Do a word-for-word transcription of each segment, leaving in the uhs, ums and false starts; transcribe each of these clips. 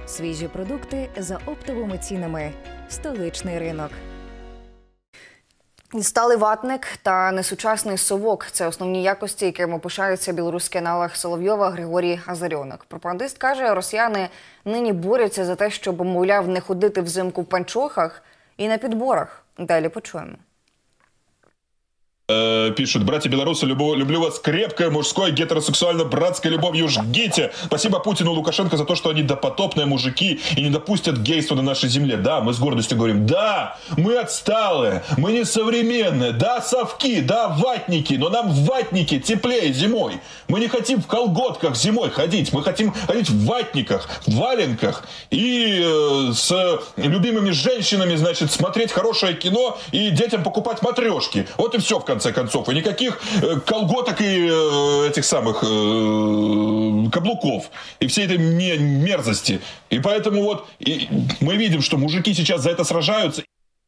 Свіжі продукти за оптовими цінами. Столичний ринок. Сталий ватник та несучасний совок – це основні якості, якими пишається білоруський аналог Соловйова Григорій Азарьонок. Пропагандист каже, росіяни нині борються за те, щоб, мовляв, не ходити взимку в панчохах і на підборах. Далі почуємо. Пишут: братья белорусы, люблю вас крепкой, мужской, гетеросексуально-братской любовью, жгите. Спасибо Путину и Лукашенко за то, что они допотопные мужики и не допустят гейства на нашей земле. Да, мы с гордостью говорим: да, мы отсталые, мы не современные, да, совки, да, ватники, но нам в ватнике теплее зимой. Мы не хотим в колготках зимой ходить, мы хотим ходить в ватниках, в валенках и э, с любимыми женщинами, значит, смотреть хорошее кино и детям покупать матрешки. Вот и все в конце. В конце концов, и никаких э, колготок и э, этих самых э, каблуков, и всей этой мерзости. И поэтому вот и мы видим, что мужики сейчас за это сражаются.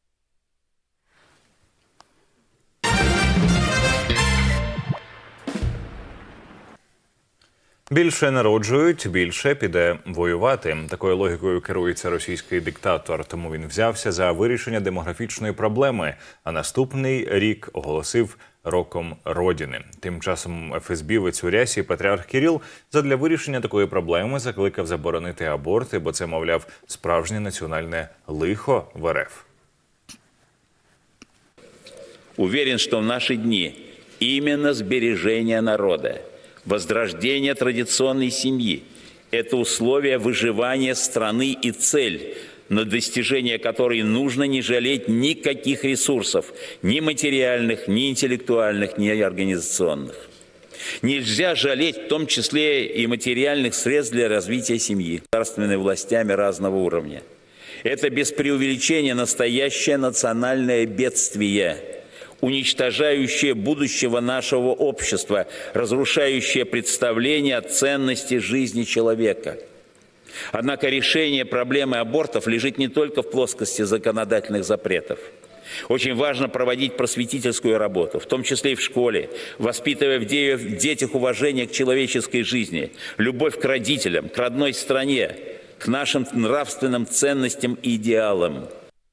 Більше народжують, більше піде воювати. Такою логікою керується російський диктатор. Тому він взявся за вирішення демографічної проблеми, а наступний рік оголосив роком Родини. Тим часом ефесбівець у рясі патріарх Кирил задля вирішення такої проблеми закликав заборонити аборти, бо це, мовляв, справжнє національне лихо в РФ. Уверен, что в наши дни именно сбережение народа, возрождение традиционной семьи – это условия выживания страны и цель, на достижение которой нужно не жалеть никаких ресурсов, ни материальных, ни интеллектуальных, ни организационных. Нельзя жалеть в том числе и материальных средств для развития семьи государственными властями разного уровня. Это без преувеличения настоящее национальное бедствие, уничтожающее будущего нашего общества, разрушающее представление о ценности жизни человека. Однако решение проблемы абортов лежит не только в плоскости законодательных запретов. Очень важно проводить просветительскую работу, в том числе и в школе, воспитывая в детях уважение к человеческой жизни, любовь к родителям, к родной стране, к нашим нравственным ценностям и идеалам.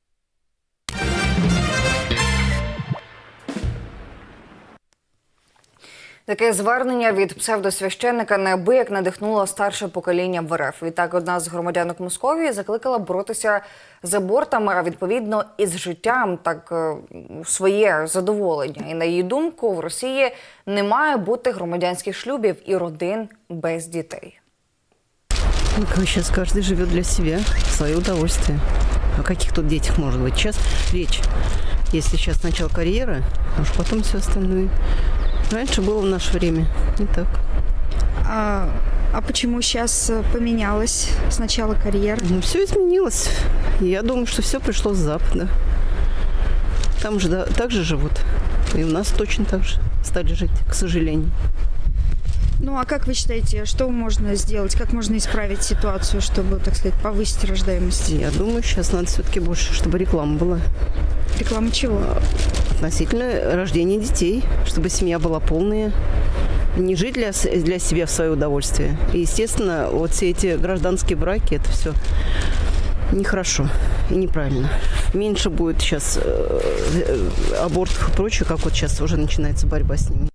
Таке звернення від псевдосвященника неабияк надихнуло старше покоління в РФ. Відтак, одна з громадянок Московії закликала боротися з абортами, а відповідно із життям, так своє задоволення. І на її думку, в Росії не має бути громадянських шлюбів і родин без дітей. Сейчас каждый живет для себя, в свое удовольствие. О каких тут детях может быть? Сейчас речь, если сейчас сначала карьера, а уж потом все остальное. Раньше было в наше время, не так. А, а почему сейчас поменялось сначала карьера? Ну, все изменилось. Я думаю, что все пришло с Запада. Там же да, так же живут. И у нас точно так же стали жить, к сожалению. Ну, а как вы считаете, что можно сделать? Как можно исправить ситуацию, чтобы, так сказать, повысить рождаемость? Я думаю, сейчас надо все-таки больше, чтобы реклама была. Реклама чего? Относительно рождения детей, чтобы семья была полная. Не жить для, для себя в свое удовольствие. И, естественно, вот все эти гражданские браки, это все нехорошо и неправильно. Меньше будет сейчас э, абортов и прочее, как вот сейчас уже начинается борьба с ними.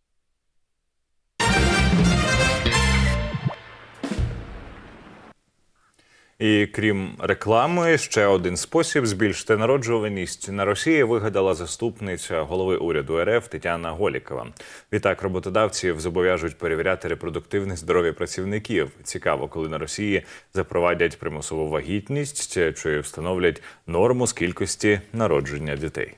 І крім реклами, ще один спосіб збільшити народжуваність на Росії вигадала заступниця голови уряду РФ Тетяна Голікова. Відтак роботодавців зобов'яжуть перевіряти репродуктивне здоров'я працівників. Цікаво, коли на Росії запровадять примусову вагітність чи встановлять норму з кількості народження дітей.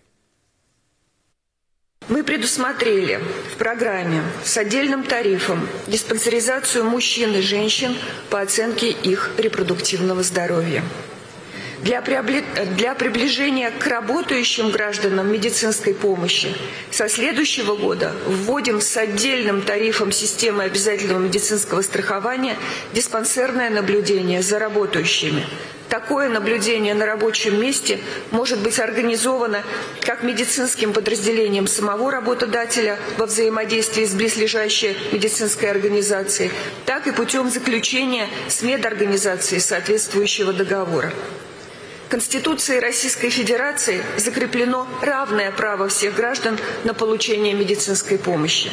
Мы предусмотрели в программе с отдельным тарифом диспансеризацию мужчин и женщин по оценке их репродуктивного здоровья. Для, для приближения к работающим гражданам медицинской помощи со следующего года вводим с отдельным тарифом системы обязательного медицинского страхования диспансерное наблюдение за работающими. Такое наблюдение на рабочем месте может быть организовано как медицинским подразделением самого работодателя во взаимодействии с близлежащей медицинской организацией, так и путем заключения с медорганизацией соответствующего договора. Конституцией Российской Федерации закреплено равное право всех граждан на получение медицинской помощи.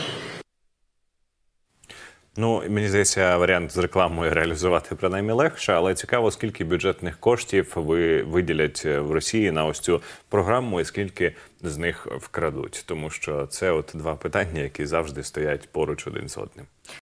Ну, мені здається, варіант з рекламою реалізувати принаймні легше, але цікаво, скільки бюджетних коштів ви виділять в Росії на ось цю програму і скільки з них вкрадуть. Тому що це от два питання, які завжди стоять поруч один з одним.